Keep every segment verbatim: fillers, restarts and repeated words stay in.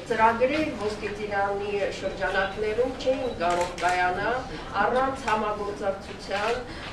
ծրագրեր Ոսկե ծիրանի շրջանակներում չէին կարող կայանալ առանց համագործակցության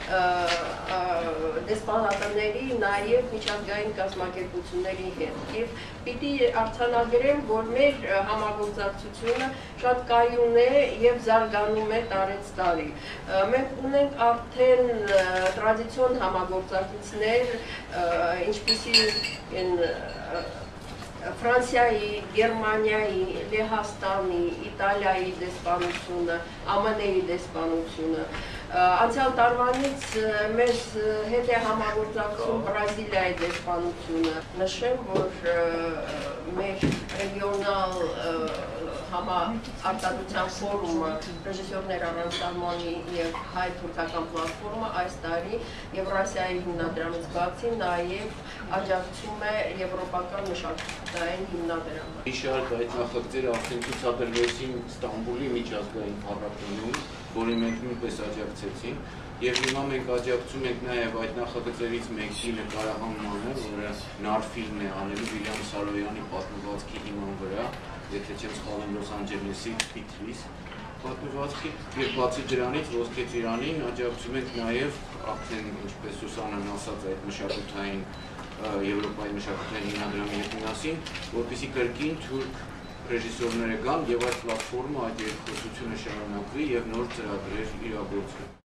դեսպանատների, նաև միջազգային կազմակերպությունների հետ։ Եվ պիտի արձանագրեմ, որ մեր համագործակցությունը շատ կայուն է և զարգանում է տարեց տարի։ Մենք ունենք արդեն տրադիցիոն համագործակիցներ, ինչպիսի են Ֆրանսիայի, Գերմանիայի, Լեհաստանի, Իտալիայի դեսպանությունը, ԱՄՆ-ի դեսպանությունը։ Անցյալ տարվանից մեզ հետ է համագործակցում Բրազիլիայի դեսպանությունը։ Նշեմ, որ մեր ռեգիոնալ համարտադրության ֆորումը, ռեժիսորներ առանց սահմանի և հայ-թուրքական պլատֆորմը այս տարի Եվրասիայի հիմնադրամից բացի նաև աջակցում է եվրոպական մշակութային հիմնադրամը։ Մի շարք այդ նախագծերը արդեն ցուցադրվեցին Ստամբուլի միջազգային փառատոնում, որի մենք նույնպես աջակցեցինք, և հիմա մենք աջակցում ենք նաև այդ նախագծերից մեկի նկարահանմանը, որը նարֆիլմ է անելու Վիլյամ Սարոյանի պատմվածքի հիման վրա, եթե չեմ սխալվում Լոս Անջելեսի Փիթրիս պատմվածքի, և բացի դրանից Ոսկե ծիրանին աջակցում ենք նաև արդեն, ինչպես Սուսանան ասաց, այդ մշակութային Եվրոպայի մշակութային հիմնադրամի հետ միասին, որպեսզի կրկին թուրք ռեժիսորները գան և այդ պլատֆորմը, այդ երկխոսությունը շարունակվի և նոր ծրագրեր իրագործվի։